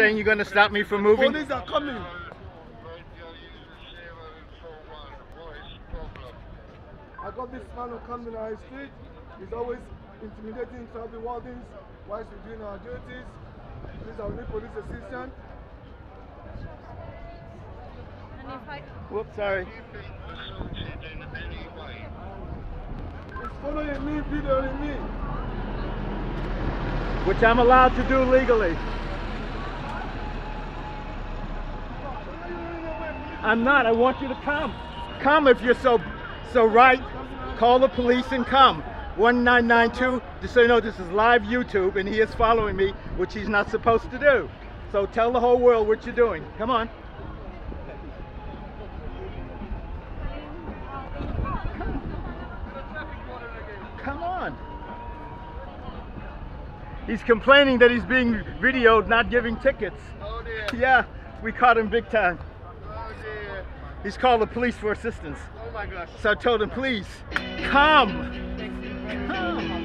saying you're going to stop me from moving? Police are coming. I got this man on Camden Hi Street. He's always intimidating traffic wardens whilst we're doing our duties. Please, I will need police assistance. Whoops, sorry. It's following me, videoing me. Which I'm allowed to do legally. I'm not. I want you to come. Come if you're so right. Call the police and come. 1992. Just so you know, this is live YouTube, and he is following me, which he's not supposed to do. So tell the whole world what you're doing. Come on. Come on. He's complaining that he's being videoed, not giving tickets. Oh dear. Yeah, we caught him big time. Oh dear. He's called the police for assistance. Oh my gosh. So I told him, please, come. Come.